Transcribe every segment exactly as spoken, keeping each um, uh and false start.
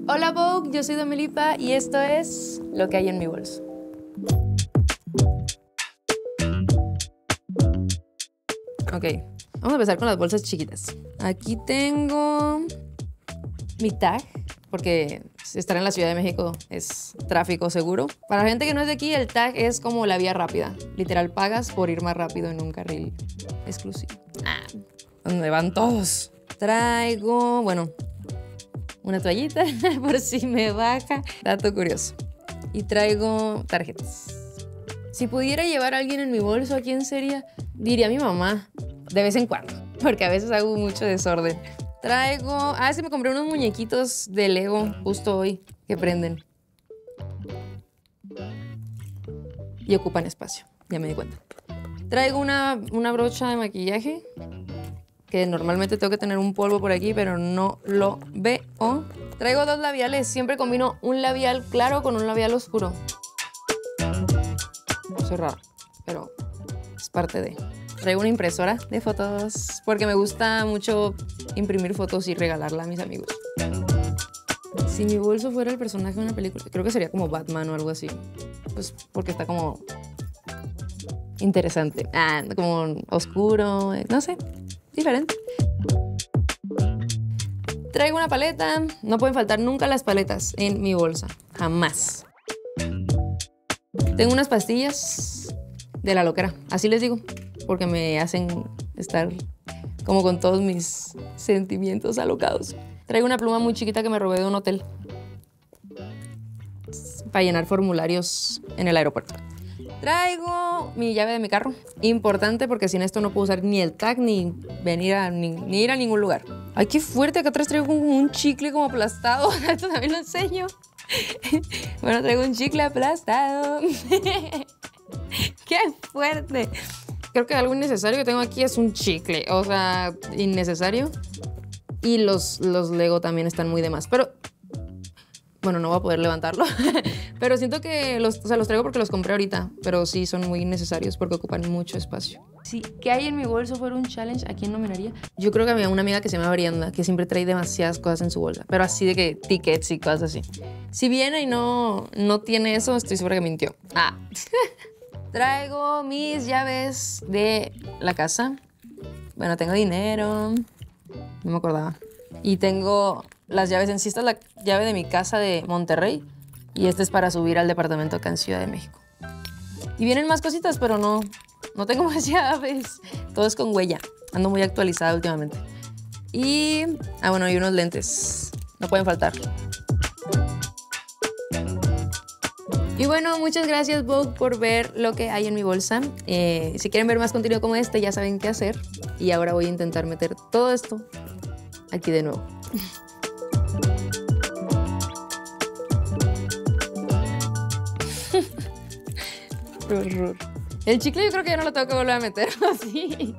Hola Vogue, yo soy Domelipa y esto es lo que hay en mi bolso. Ok, vamos a empezar con las bolsas chiquitas. Aquí tengo mi tag, porque estar en la Ciudad de México es tráfico seguro. Para la gente que no es de aquí, el tag es como la vía rápida. Literal, pagas por ir más rápido en un carril exclusivo. Ah, donde van todos. Traigo, bueno, una toallita por si me baja. Dato curioso. Y traigo tarjetas. Si pudiera llevar a alguien en mi bolso, ¿a quién sería? Diría a mi mamá, de vez en cuando, porque a veces hago mucho desorden. Traigo... Ah, sí, me compré unos muñequitos de Lego justo hoy que prenden. Y ocupan espacio, ya me di cuenta. Traigo una, una brocha de maquillaje, que normalmente tengo que tener un polvo por aquí, pero no lo veo. Traigo dos labiales, siempre combino un labial claro con un labial oscuro. Soy rara, pero es parte de... Traigo una impresora de fotos porque me gusta mucho imprimir fotos y regalarla a mis amigos. Si mi bolso fuera el personaje de una película, creo que sería como Batman o algo así. Pues porque está como interesante. Ah, como oscuro, no sé, diferente. Traigo una paleta. No pueden faltar nunca las paletas en mi bolsa. Jamás. Tengo unas pastillas de la loquera, así les digo, porque me hacen estar como con todos mis sentimientos alocados. Traigo una pluma muy chiquita que me robé de un hotel para llenar formularios en el aeropuerto. Traigo mi llave de mi carro, importante porque sin esto no puedo usar ni el tag ni venir a, ni, ni ir a ningún lugar. Ay, qué fuerte, acá atrás traigo como un chicle como aplastado, esto también lo enseño. Bueno, traigo un chicle aplastado. ¡Qué fuerte! Creo que algo innecesario que tengo aquí es un chicle. O sea, innecesario. Y los, los Lego también están muy de más. Pero, bueno, no voy a poder levantarlo. Pero siento que los, o sea, los traigo porque los compré ahorita. Pero sí son muy innecesarios porque ocupan mucho espacio. Sí, ¿qué hay en mi bolso fuera un challenge? ¿A quién nominaría? Yo creo que había una amiga que se llama Brianda, que siempre trae demasiadas cosas en su bolsa. Pero así de que tickets y cosas así. Si viene y no, no tiene eso, estoy segura que mintió. Ah. Traigo mis llaves de la casa. Bueno, tengo dinero. No me acordaba. Y tengo las llaves en sí. Esta es la llave de mi casa de Monterrey. Y esta es para subir al departamento acá en Ciudad de México. Y vienen más cositas, pero no, no tengo más llaves. Todo es con huella. Ando muy actualizada últimamente. Y... Ah, bueno, y unos lentes. No pueden faltar. Y bueno, muchas gracias Vogue por ver lo que hay en mi bolsa. Eh, si quieren ver más contenido como este, ya saben qué hacer. Y ahora voy a intentar meter todo esto aquí de nuevo. El chicle yo creo que ya no lo tengo que volver a meter así.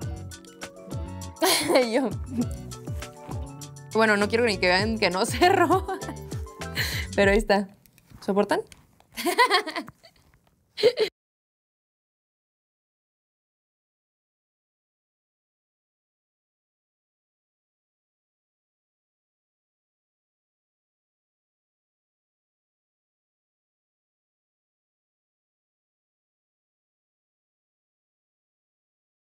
Yo. Bueno, no quiero ni que vean que no cerró. Pero ahí está. ¿Soportan?